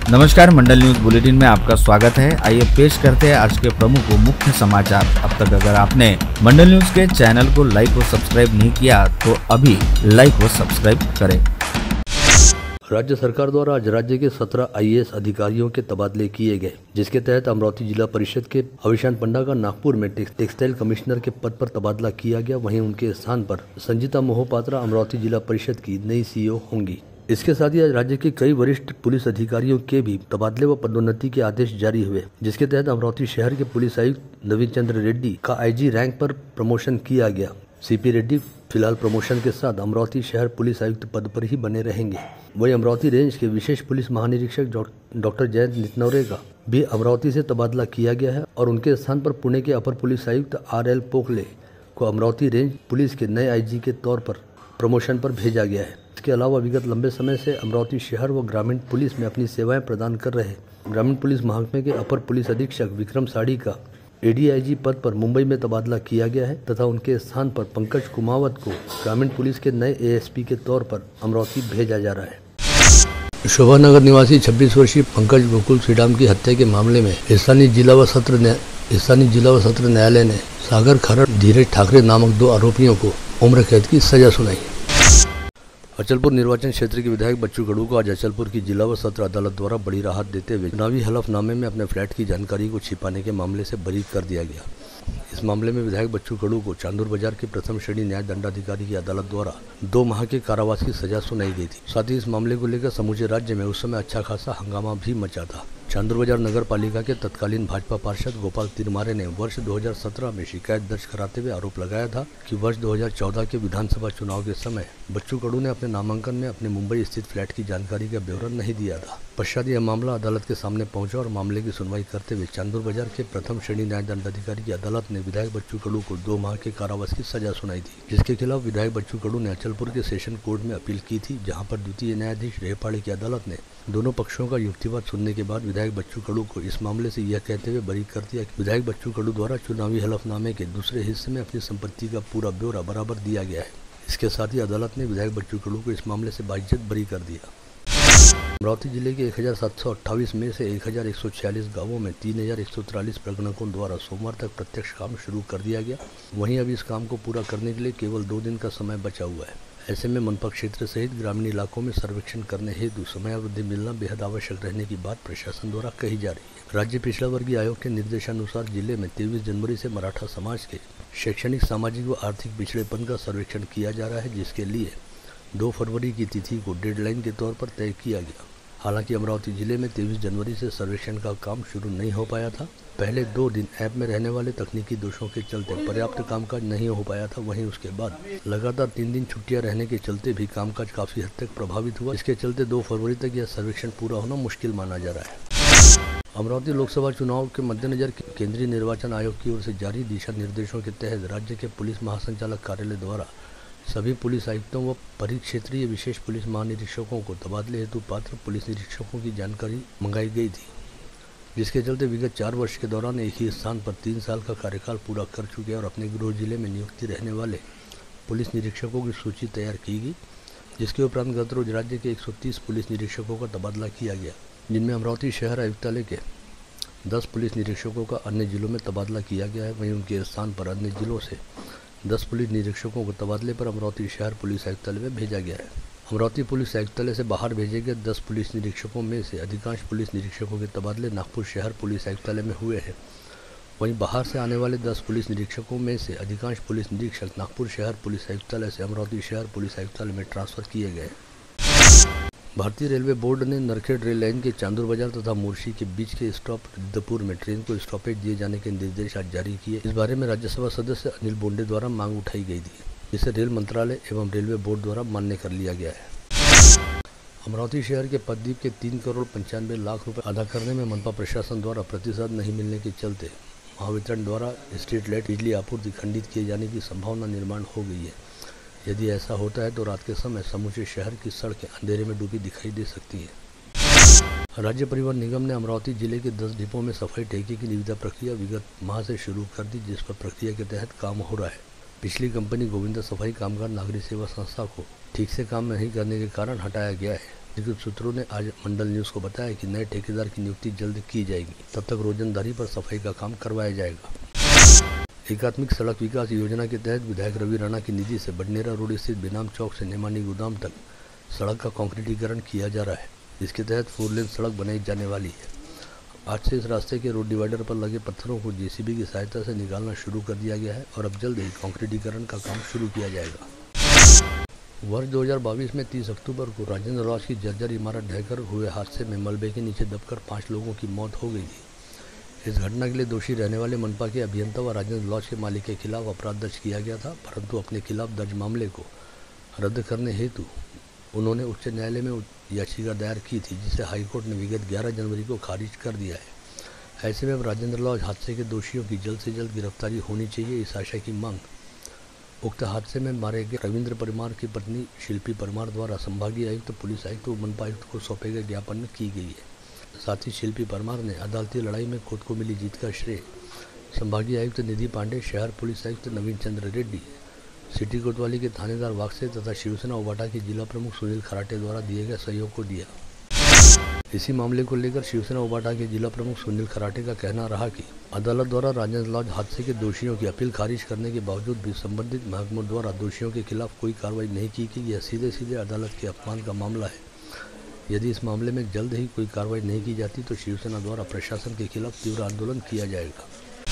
नमस्कार, मंडल news bulletin में आपका स्वागत है। आइए पेश करते हैं आज के प्रमुख व मुख्य समाचार। अब तक अगर आपने मंडल न्यूज के चैनल को लाइक व सब्सक्राइब नहीं किया तो अभी लाइक व सब्सक्राइब करें। राज्य सरकार द्वारा आज राज्य के 17 आईएएस अधिकारियों के तबादले किए गए, जिसके तहत अमरावती जिला परिषद के अविशान पंडा का नागपुर में टेक्सटाइल कमिश्नर के पद पर तबादला किया गया। वहीं उनके स्थान पर संजीता मोहपात्रा अमरावती जिला परिषद की नई सीईओ होंगी। इसके साथ ही आज राज्य के कई वरिष्ठ पुलिस अधिकारियों के भी तबादले व पदोन्नति के आदेश जारी हुए, जिसके तहत अमरावती शहर के पुलिस आयुक्त नवीन चंद्र रेड्डी का आईजी रैंक पर प्रमोशन किया गया। सीपी रेड्डी फिलहाल प्रमोशन के साथ अमरावती शहर पुलिस आयुक्त पद पर ही बने रहेंगे। वहीं अमरावती रेंज के विशेष पुलिस महानिरीक्षक डॉक्टर जयंत नितनौरे का भी अमरावती से तबादला किया गया है और उनके स्थान पर पुणे के अपर पुलिस आयुक्त RL पोखले को अमरावती रेंज पुलिस के नए आईजी के तौर पर प्रमोशन पर भेजा गया है। इसके अलावा विगत लंबे समय से अमरावती शहर व ग्रामीण पुलिस में अपनी सेवाएं प्रदान कर रहे ग्रामीण पुलिस महकमे के अपर पुलिस अधीक्षक विक्रम साड़ी का ADIG पद पर मुंबई में तबादला किया गया है तथा उनके स्थान पर पंकज कुमावत को ग्रामीण पुलिस के नए ASP के तौर पर अमरावती भेजा जा रहा है। शोभानगर निवासी 26 वर्षीय पंकज गोकुल श्रीराम की हत्या के मामले में स्थानीय जिला व सत्र न्यायालय ने सागर खरड़ धीरज ठाकरे नामक 2 आरोपियों को उम्र कैद की सजा सुनाई। अचलपुर निर्वाचन क्षेत्र के विधायक बच्चू कडू को आज अचलपुर की जिला व सत्र अदालत द्वारा बड़ी राहत देते हुए चुनावी हलफनामे में अपने फ्लैट की जानकारी को छिपाने के मामले से बरी कर दिया गया। इस मामले में विधायक बच्चू कडू को चांदूर बाजार के प्रथम श्रेणी न्याय दंडाधिकारी की अदालत द्वारा 2 माह के कारावास की सजा सुनाई गई थी। साथ ही इस मामले को लेकर समूचे राज्य में उस समय अच्छा खासा हंगामा भी मचा था। चांदूर बाजार नगर पालिका के तत्कालीन भाजपा पार्षद गोपाल तिरमारे ने वर्ष 2017 में शिकायत दर्ज कराते हुए आरोप लगाया था कि वर्ष 2014 के विधानसभा चुनाव के समय बच्चू कडू ने अपने नामांकन में अपने मुंबई स्थित फ्लैट की जानकारी का ब्यौरा नहीं दिया था। पश्चात यह मामला अदालत के सामने पहुंचा और मामले की सुनवाई करते हुए चांदूर बाजार के प्रथम श्रेणी न्याय दंडाधिकारी की अदालत ने विधायक बच्चू कडू को 2 माह के कारावास की सजा सुनाई थी, जिसके खिलाफ विधायक बच्चू कडू ने अचलपुर के सेशन कोर्ट में अपील की थी, जहां पर द्वितीय न्यायाधीश रेहपाड़े की अदालत ने दोनों पक्षों का युक्तिवाद सुनने के बाद विधायक बच्चू कडू को इस मामले से यह कहते हुए बरी कर दिया कि विधायक बच्चू कडू द्वारा चुनावी हलफनामे के दूसरे हिस्से में अपनी संपत्ति का पूरा ब्यौरा बराबर दिया गया है। इसके साथ ही अदालत ने विधायक बच्चू कडू को इस मामले से बाइज्जत बरी कर दिया। अमरावती जिले के 1728 में से 1146 गांवों में 3143 प्रगणकों द्वारा सोमवार तक प्रत्यक्ष काम शुरू कर दिया गया। वहीं अब इस काम को पूरा करने के लिए केवल 2 दिन का समय बचा हुआ है। ऐसे में मनपा क्षेत्र सहित ग्रामीण इलाकों में सर्वेक्षण करने हेतु समयावधि मिलना बेहद आवश्यक रहने की बात प्रशासन द्वारा कही जा रही है। राज्य पिछड़ा वर्गीय आयोग के निर्देशानुसार जिले में 23 जनवरी से मराठा समाज के शैक्षणिक, सामाजिक व आर्थिक पिछड़ेपन का सर्वेक्षण किया जा रहा है, जिसके लिए 2 फरवरी की तिथि को डेडलाइन के तौर पर तय किया गया। हालांकि अमरावती जिले में 23 जनवरी से सर्वेक्षण का काम शुरू नहीं हो पाया था। पहले 2 दिन ऐप में रहने वाले तकनीकी दोषों के चलते पर्याप्त कामकाज नहीं हो पाया था। वहीं उसके बाद लगातार 3 दिन छुट्टियां रहने के चलते भी कामकाज काफी हद तक प्रभावित हुआ। इसके चलते 2 फरवरी तक यह सर्वेक्षण पूरा होना मुश्किल माना जा रहा है। अमरावती लोकसभा चुनाव के मद्देनजर केंद्रीय निर्वाचन आयोग की ओर से जारी दिशा निर्देशों के तहत राज्य के पुलिस महासंचालक कार्यालय द्वारा सभी पुलिस आयुक्तों व परिक्षेत्रीय विशेष पुलिस महानिरीक्षकों को तबादले हेतु पात्र पुलिस निरीक्षकों की जानकारी मंगाई गई थी, जिसके चलते विगत 4 वर्ष के दौरान एक ही स्थान पर 3 साल का कार्यकाल पूरा कर चुके और अपने गृह जिले में नियुक्ति रहने वाले पुलिस निरीक्षकों की सूची तैयार की गई, जिसके उपरांत गत रोज राज्य के 130 पुलिस निरीक्षकों का तबादला किया गया, जिनमें अमरावती शहर आयुक्तालय के 10 पुलिस निरीक्षकों का अन्य जिलों में तबादला किया गया है। वहीं उनके स्थान पर अन्य जिलों से 10 पुलिस निरीक्षकों को तबादले पर अमरावती शहर पुलिस आयुक्तालय में भेजा गया है। अमरावती पुलिस आयुक्तालय से बाहर भेजे गए 10 पुलिस निरीक्षकों में से अधिकांश पुलिस निरीक्षकों के तबादले नागपुर शहर पुलिस आयुक्तालय में हुए हैं। वहीं बाहर से आने वाले 10 पुलिस निरीक्षकों में से अधिकांश पुलिस निरीक्षक नागपुर शहर पुलिस आयुक्तालय से अमरावती शहर पुलिस आयुक्तालय में ट्रांसफर किए गए। भारतीय रेलवे बोर्ड ने नरखेड़ रेल लाइन के चांदूर बाजार तथा मुर्शी के बीच के स्टॉप रिद्धपुर में ट्रेन को स्टॉपेज दिए जाने के निर्देश आज जारी किए। इस बारे में राज्यसभा सदस्य अनिल बोंडे द्वारा मांग उठाई गई थी, जिसे रेल मंत्रालय एवं रेलवे बोर्ड द्वारा मान्य कर लिया गया है। अमरावती शहर के पदद्वीप के 3,95,00,000 रुपये अदा करने में मनपा प्रशासन द्वारा प्रतिसाद नहीं मिलने के चलते महावितरण द्वारा स्ट्रीट लाइट बिजली आपूर्ति खंडित किए जाने की संभावना निर्माण हो गई है। यदि ऐसा होता है तो रात के समय समूचे शहर की सड़कें अंधेरे में डूबी दिखाई दे सकती है। राज्य परिवहन निगम ने अमरावती जिले के 10 डिपो में सफाई ठेके की निविदा प्रक्रिया विगत माह से शुरू कर दी, जिस पर प्रक्रिया के तहत काम हो रहा है। पिछली कंपनी गोविंदा सफाई कामगार नागरिक सेवा संस्था को ठीक से काम नहीं करने के कारण हटाया गया है। अधिकृत सूत्रों ने आज मंडल न्यूज को बताया कि नए ठेकेदार की नियुक्ति जल्द की जाएगी, तब तक रोजंदारी पर सफाई का काम करवाया जाएगा। एकात्मिक सड़क विकास योजना के तहत विधायक रवि राणा की निधि से बडनेरा रोड स्थित बिनाम चौक से नेमानी गोदाम तक सड़क का कंक्रीटीकरण किया जा रहा है। इसके तहत 4 लेन सड़क बनाई जाने वाली है। आज से इस रास्ते के रोड डिवाइडर पर लगे पत्थरों को जेसीबी की सहायता से निकालना शुरू कर दिया गया है और अब जल्द ही कंक्रीटीकरण का काम शुरू किया जाएगा। वर्ष 2022 में 30 अक्टूबर को राजेंद्र लॉज की जर्जर इमारत ढहकर हुए हादसे में मलबे के नीचे दबकर 5 लोगों की मौत हो गई थी। इस घटना के लिए दोषी रहने वाले मनपा के अभियंता व राजेंद्र लॉज के मालिक के खिलाफ अपराध दर्ज किया गया था, परंतु अपने खिलाफ दर्ज मामले को रद्द करने हेतु उन्होंने उच्च न्यायालय में याचिका दायर की थी, जिसे हाईकोर्ट ने विगत 11 जनवरी को खारिज कर दिया है। ऐसे में अब राजेंद्र लॉज हादसे के दोषियों की जल्द से जल्द गिरफ्तारी होनी चाहिए, इस आशय की मांग उक्त हादसे में मारे गए रविंद्र परमार की पत्नी शिल्पी परमार द्वारा संभागीय आयुक्त, पुलिस आयुक्त व मनपा आयुक्त को सौंपे गए ज्ञापन में की गई है। साथ ही शिल्पी परमार ने अदालती लड़ाई में खुद को मिली जीत का श्रेय संभागीय आयुक्त निधि पांडे, शहर पुलिस आयुक्त नवीन चंद्र रेड्डी, सिटी कोतवाली के थानेदार वाकसे तथा शिवसेना उबाटा के जिला प्रमुख सुनील खराटे द्वारा दिए गए सहयोग को दिया। इसी मामले को लेकर शिवसेना उबाटा के जिला प्रमुख सुनील खराटे का कहना रहा कि अदालत द्वारा राजेंद्र लॉज हादसे के दोषियों की अपील खारिज करने के बावजूद भी संबंधित महकमों द्वारा दोषियों के खिलाफ कोई कार्रवाई नहीं की गई। यह सीधे सीधे अदालत के अपमान का मामला है। यदि इस मामले में जल्द ही कोई कार्रवाई नहीं की जाती तो शिवसेना द्वारा प्रशासन के खिलाफ तीव्र आंदोलन किया जाएगा।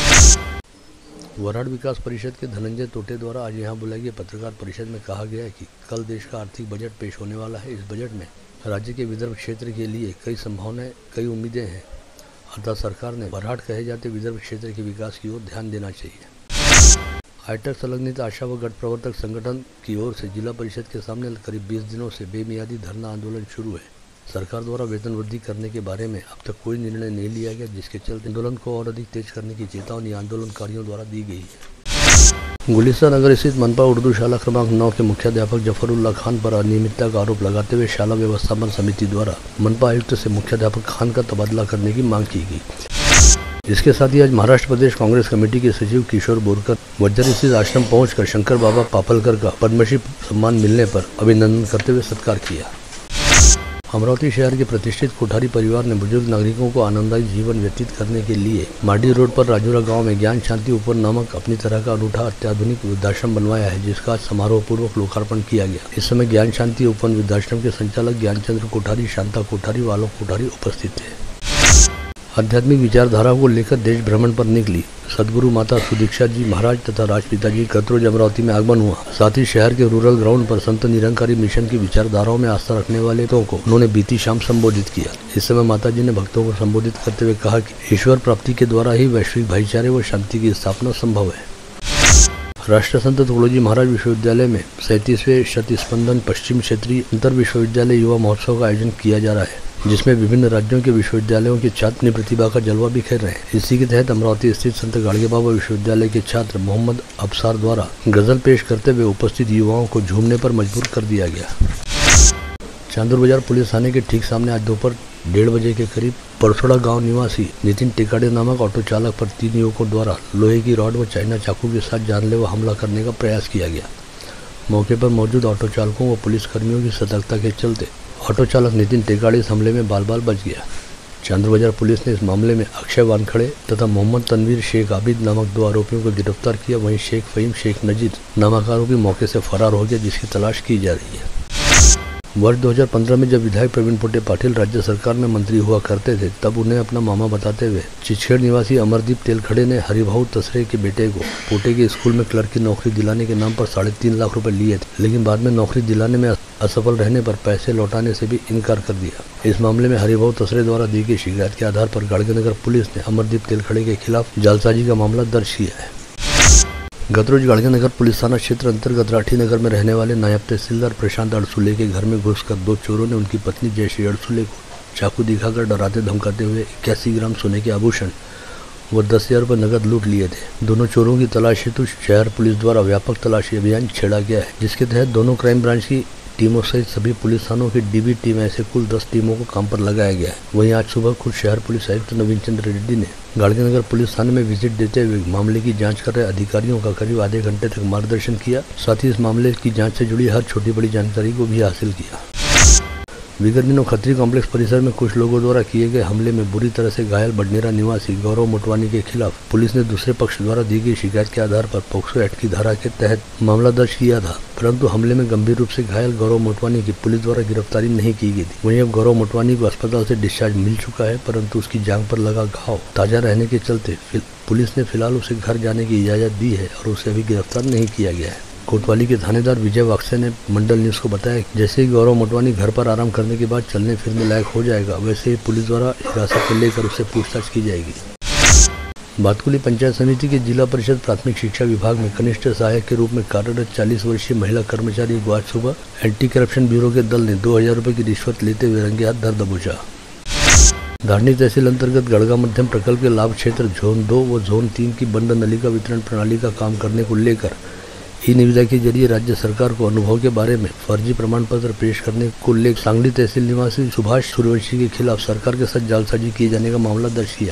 वराड विकास परिषद के धनंजय तोटे द्वारा आज यहां बुलाई गई पत्रकार परिषद में कहा गया कि कल देश का आर्थिक बजट पेश होने वाला है। इस बजट में राज्य के विदर्भ क्षेत्र के लिए कई संभावनाएं, कई उम्मीदें हैं। अतः सरकार ने वराड कहे जाते विदर्भ क्षेत्र के विकास की ओर ध्यान देना चाहिए। हाईटेक संलग्नित आशा व गठ प्रवर्तक संगठन की ओर से जिला परिषद के सामने करीब 20 दिनों से बेमियादी धरना आंदोलन शुरू है। सरकार द्वारा वेतन वृद्धि करने के बारे में अब तक कोई निर्णय नहीं लिया गया, जिसके चलते आंदोलन को और अधिक तेज करने की चेतावनी आंदोलनकारियों द्वारा दी गई है। गुलिस्तान नगर स्थित मनपा उर्दू शाला क्रमांक 9 के मुख्याध्यापक जफरुल्लाह खान पर अनियमितता का आरोप लगाते हुए शाला व्यवस्थापन समिति द्वारा मनपा आयुक्त से मुख्याध्यापक खान का तबादला करने की मांग की गई। इसके साथ ही आज महाराष्ट्र प्रदेश कांग्रेस कमेटी के सचिव किशोर बोरकर वज्जर स्थित आश्रम पहुंचकर शंकर बाबा पापलकर का पद्मश्री सम्मान मिलने पर अभिनंदन करते हुए सत्कार किया। अमरावती शहर के प्रतिष्ठित कोठारी परिवार ने बुजुर्ग नागरिकों को आनंददायी जीवन व्यतीत करने के लिए माडी रोड पर राजूरा गांव में ज्ञान शांति उपवन नामक अपनी तरह का अनूठा अत्याधुनिक वृद्धाश्रम बनवाया है, जिसका आज समारोह पूर्वक लोकार्पण किया गया। इस समय ज्ञान शांति उपवन वृद्धाश्रम के संचालक ज्ञानचंद्र कोठारी, शांता कोठारी, वालोक कोठारी उपस्थित थे। आध्यात्मिक विचारधारा को लेकर देश भ्रमण पर निकली सदगुरु माता सुदीक्षा जी महाराज तथा राजपिता जी का रोज अमरावती में आगमन हुआ। साथ ही शहर के रूरल ग्राउंड पर संत निरंकारी मिशन की विचारधाराओं में आस्था रखने वाले लोगों को उन्होंने बीती शाम संबोधित किया। इस समय माता जी ने भक्तों को संबोधित करते हुए कहा कि ईश्वर प्राप्ति के द्वारा ही वैश्विक भाईचारे व शांति की स्थापना संभव है। राष्ट्रसंत तुकडोजी महाराज विश्वविद्यालय में 37वें शतस्पंदन पश्चिम क्षेत्रीय अंतर विश्वविद्यालय युवा महोत्सव का आयोजन किया जा रहा है, जिसमें विभिन्न राज्यों के विश्वविद्यालयों के छात्र अपनी प्रतिभा का जलवा बिखेर रहे हैं। इसी के तहत अमरावती स्थित संत गाड़गे बाबा विश्वविद्यालय के छात्र मोहम्मद अबसार द्वारा गजल पेश करते हुए उपस्थित युवाओं को झूमने पर मजबूर कर दिया गया। चांदूर बाजार पुलिस थाने के ठीक सामने आज दोपहर 1:30 बजे के करीब परसोड़ा गांव निवासी नितिन टेकाड़े नामक ऑटो चालक पर 3 युवकों द्वारा लोहे की रॉड व चाइना चाकू के साथ जानलेवा हमला करने का प्रयास किया गया। मौके पर मौजूद ऑटो चालकों व पुलिसकर्मियों की सतर्कता के चलते ऑटो चालक नितिन टेकाड़े इस हमले में बाल बाल बच गया। चांदूर बाजार पुलिस ने इस मामले में अक्षय वानखड़े तथा मोहम्मद तनवीर शेख आबिद नामक 2 आरोपियों को गिरफ्तार किया। वहीं शेख फहीम शेख नजीर नामक आरोपी मौके से फरार हो गया, जिसकी तलाश की जा रही है। वर्ष 2015 में जब विधायक प्रवीण पोटे पाटिल राज्य सरकार में मंत्री हुआ करते थे, तब उन्हें अपना मामा बताते हुए चिचखेड़ निवासी अमरदीप तेलखड़े ने हरिभाऊ तसरे के बेटे को पोटे के स्कूल में क्लर्क की नौकरी दिलाने के नाम पर 3.5 लाख रुपए लिए थे, लेकिन बाद में नौकरी दिलाने में असफल रहने पर पैसे लौटाने से भी इनकार कर दिया। इस मामले में हरिभाऊ तसरे द्वारा दी गई शिकायत के आधार पर गाड़गेनगर पुलिस ने अमरदीप तेलखड़े के खिलाफ जालसाजी का मामला दर्ज किया है। गत रोज गाड़गेनगर पुलिस थाना क्षेत्र अंतर्गत राठी नगर में रहने वाले नायब तहसीलदार प्रशांत अड़सुले के घर में घुसकर 2 चोरों ने उनकी पत्नी जयश्री अड़सुले को चाकू दिखाकर डराते धमकाते हुए 81 ग्राम सोने के आभूषण व 10,000 रुपये नकद लूट लिए थे। दोनों चोरों की तलाश हेतु शहर पुलिस द्वारा व्यापक तलाशी अभियान छेड़ा गया है, जिसके तहत दोनों क्राइम ब्रांच की टीमों सहित सभी पुलिस थानों की डीबी टीम ऐसे कुल 10 टीमों को काम पर लगाया गया है। वहीं आज सुबह खुद शहर पुलिस आयुक्त नवीन चंद्र रेड्डी ने गाड़गेनगर पुलिस थाने में विजिट देते हुए मामले की जांच कर रहे अधिकारियों का करीब आधे घंटे तक मार्गदर्शन किया। साथ ही इस मामले की जांच से जुड़ी हर छोटी बड़ी जानकारी को भी हासिल किया। विगत दिनों खत्री कॉम्प्लेक्स परिसर में कुछ लोगों द्वारा किए गए हमले में बुरी तरह से घायल बडनेरा निवासी गौरव मोटवानी के खिलाफ पुलिस ने दूसरे पक्ष द्वारा दी गई शिकायत के आधार पर पोक्सो एक्ट की धारा के तहत मामला दर्ज किया था, परंतु हमले में गंभीर रूप से घायल गौरव मोटवानी की पुलिस द्वारा गिरफ्तारी नहीं की गई थी। वहीं अब गौरव मोटवानी को अस्पताल से डिस्चार्ज मिल चुका है, परंतु उसकी जांघ पर लगा घाव ताजा रहने के चलते पुलिस ने फिलहाल उसे घर जाने की इजाजत दी है और उसे अभी गिरफ्तार नहीं किया गया है। कोतवाली के थानेदार विजय वाक्से ने मंडल न्यूज को बताया कि जैसे ही गौरव मोटवानी घर पर आराम करने के बाद चलने फिरने लायक हो जाएगा, वैसे ही पुलिस द्वारा हिरासत में लेकर उससे पूछताछ की जाएगी। बातकुली पंचायत समिति के जिला परिषद प्राथमिक शिक्षा विभाग में कनिष्ठ सहायक के रूप में कार्यरत 40 वर्षीय महिला कर्मचारी को आज सुबह एंटी करप्शन ब्यूरो के दल ने 2000 रुपए की रिश्वत लेते हुए रंगे हाथ धर दबोचा। धारनी तहसील अंतर्गत गड़गा मध्यम प्रकल्प के लाभ क्षेत्र जोन 2 व जोन 3 की बंद नलिका वितरण प्रणाली का काम करने को लेकर ई निविदा के जरिए राज्य सरकार को अनुभव के बारे में फर्जी प्रमाण पत्र पेश करने को लेकर सांगली तहसील निवासी सुभाष सूर्यवंशी के खिलाफ सरकार के साथ जालसाजी किए जाने का मामला दर्ज किया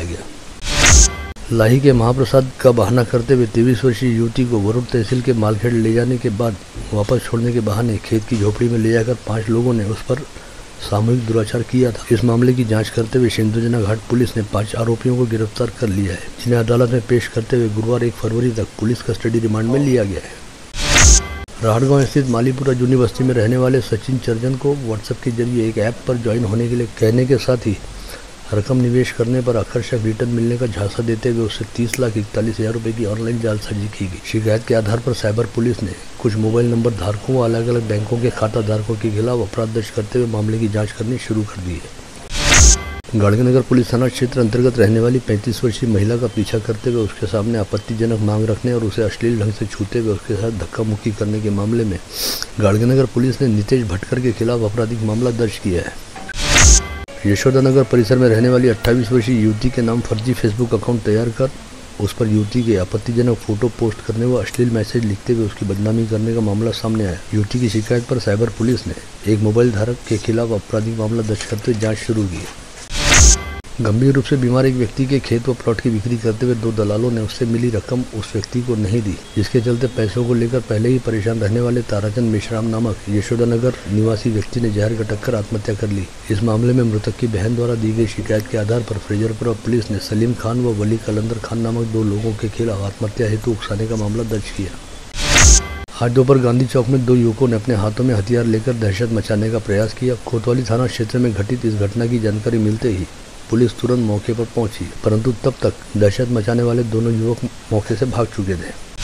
गया। लाही के महाप्रसाद का बहाना करते हुए 23 वर्षीय युवती को वरुण तहसील के मालखेड़ ले जाने के बाद वापस छोड़ने के बहाने खेत की झोपड़ी में ले जाकर 5 लोगों ने उस पर सामूहिक दुराचार किया था। इस मामले की जांच करते हुए सिंधुजना घाट पुलिस ने 5 आरोपियों को गिरफ्तार कर लिया है, जिन्हें अदालत में पेश करते हुए गुरुवार 1 फरवरी तक पुलिस कस्टडी रिमांड में लिया गया है। राहटगांव स्थित मालीपुरा जूनी बस्ती में रहने वाले सचिन चर्जन को व्हाट्सएप के जरिए एक ऐप पर ज्वाइन होने के लिए कहने के साथ ही रकम निवेश करने पर आकर्षक रिटर्न मिलने का झांसा देते हुए उससे 30,41,000 रुपए की ऑनलाइन जालसाजी की गई। शिकायत के आधार पर साइबर पुलिस ने कुछ मोबाइल नंबर धारकों व अलग अलग बैंकों के खाता धारकों के खिलाफ अपराध दर्ज करते हुए मामले की जाँच करनी शुरू कर दी है। गाड़गनगर पुलिस थाना क्षेत्र अंतर्गत रहने वाली 35 वर्षीय महिला का पीछा करते हुए उसके सामने आपत्तिजनक मांग रखने और उसे अश्लील ढंग से छूते हुए उसके साथ धक्का मुक्की करने के मामले में गाड़गनगर पुलिस ने नितेश भटकर के खिलाफ आपराधिक मामला दर्ज किया है। यशोदानगर परिसर में रहने वाली 28 वर्षीय युवती के नाम फर्जी फेसबुक अकाउंट तैयार कर उस पर युवती के आपत्तिजनक फोटो पोस्ट करने व अश्लील मैसेज लिखते हुए उसकी बदनामी करने का मामला सामने आया। युवती की शिकायत पर साइबर पुलिस ने एक मोबाइल धारक के खिलाफ आपराधिक मामला दर्ज करते हुए जाँच शुरू की। गंभीर रूप से बीमार एक व्यक्ति के खेत व प्लॉट की बिक्री करते हुए 2 दलालों ने उससे मिली रकम उस व्यक्ति को नहीं दी, जिसके चलते पैसों को लेकर पहले ही परेशान रहने वाले ताराचंद मेश्राम नामक यशोदानगर निवासी व्यक्ति ने जहर गटक कर आत्महत्या कर ली। इस मामले में मृतक की बहन द्वारा दी गई शिकायत के आधार पर फ्रेजरपुरा पुलिस ने सलीम खान व वली कलंदर खान नामक 2 लोगों के खिलाफ आत्महत्या हेतु उकसाने का मामला दर्ज किया। आज दोपहर गांधी चौक में 2 युवकों ने अपने हाथों में हथियार लेकर दहशत मचाने का प्रयास किया। कोतवाली थाना क्षेत्र में घटित इस घटना की जानकारी मिलते ही पुलिस तुरंत मौके पर पहुंची, परंतु तब तक दहशत मचाने वाले दोनों युवक मौके से भाग चुके थे।